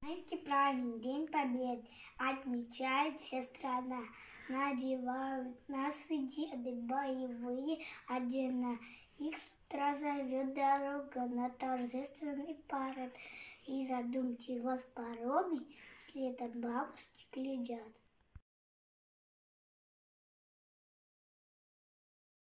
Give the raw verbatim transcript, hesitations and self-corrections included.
Вместе праздник, День Победы, отмечает вся страна. Надевают носы деды боевые ордена. Их с утра зовет дорога на торжественный парад. И задумчиво с порога следом бабушки глядят.